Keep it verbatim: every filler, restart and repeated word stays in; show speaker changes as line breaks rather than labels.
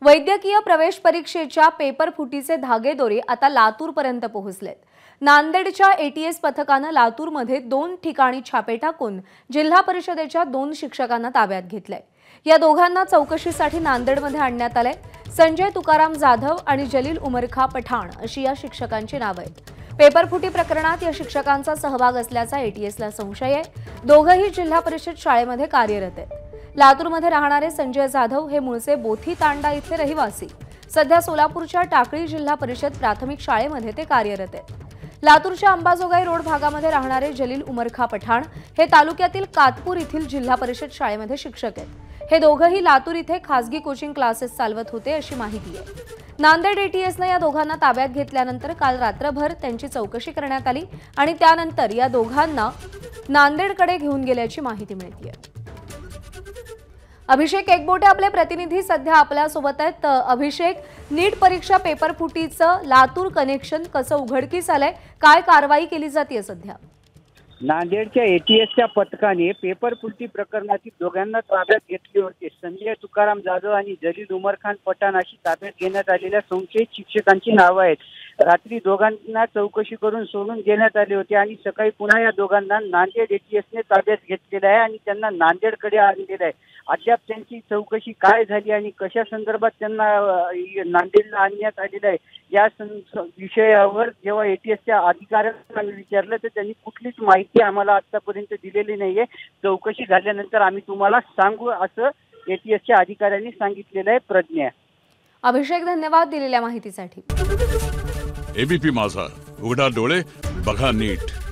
वैद्यकीय प्रवेश परीक्षेच्या पेपर फुटीचे धागेदोरे आता लातूरपर्यंत पोहोचलेत। नांदेडच्या एटीएस पथकाने लातूरमध्ये दोन ठिकाणी छापे टाकून जिल्हा परिषदेच्या दोन शिक्षकांना ताब्यात घेतलंय। या दोघांना चौकशीसाठी नांदेडमध्ये आणण्यात आले। संजय तुकाराम जाधव आणि जलील उमरखा पठाण अशी या शिक्षकांची नावे आहेत। पेपर फुटी प्रकरणात या शिक्षकांचा सहभाग असल्याचा एटीएसला संशय आहे। दोघेही जिल्हा परिषद शाळेमध्ये कार्यरत आहेत। लातूरमध्ये राहणारे संजय जाधव हे मूळचे बोथी तांडा इथले रहिवासी, सध्या सोलापूरच्या टाकळी जिल्हा परिषद प्राथमिक शाळेमध्ये ते कार्यरत आहेत। लातूरच्या अंबाजोगाई रोड भागामध्ये राहणारे जलील उमरखा पठाण हे तालुक्यातील कातपूर येथील जिल्हा परिषद शाळेमध्ये शिक्षक आहेत। हे दोघेही लातूर इथे खासगी कोचिंग क्लासेस चालवत होते अशी माहिती आहे। नांदेड एटीएसने या दोघांना ताब्यात घेतल्यानंतर काल रात्रभर त्यांची चौकशी करण्यात आली आणि त्यानंतर या दोघांना नांदेडकडे घेऊन गेल्याची माहिती मिळते। अभिषेक एकबोटे आपले प्रतिनिधी सध्या आपल्या सोबत आहेत। अभिषेक, नीट परीक्षा पेपर फुटीचं लातूर कनेक्शन कसं उघडकीस आलंय, काय कारवाई केली जाते सध्या?
नांदेडच्या एटीएसच्या पथकाने पेपर फुटी प्रकरणातील दोघांना ताब्यात घेतले होते। संजय तुकाराम जाधव आणि जलील उमरखान पठाण अशी ताब्यात घेण्यात आलेल्या संशयित शिक्षकांची नावे आहेत। रात्री दोघांना चौकशी करून सोडून देण्यात आले होते आणि सकाळी पुन्हा या दोघांना नांदेड एटीएसने ताब्यात घेतलेलं आहे आणि त्यांना नांदेडकडे आणलेलं आहे। अद्याप त्यांची चौकशी काय झाली आणि कशा संदर्भात त्यांना नांदेडला आणण्यात आलेलं आहे या विषयावर जेव्हा एटीएसच्या अधिकाऱ्यांना विचारलं तर त्यांनी कुठलीच माहिती आम्हाला आतापर्यंत दिलेली नाहीये। चौकशी झाल्यानंतर आम्ही तुम्हाला सांगू असं एटीएसच्या अधिकाऱ्यांनी सांगितलेलं आहे। प्रज्ञा।
अभिषेक, धन्यवाद दिलेल्या माहितीसाठी।
एबीपी माझा, उघडा डोळे बघा नीट।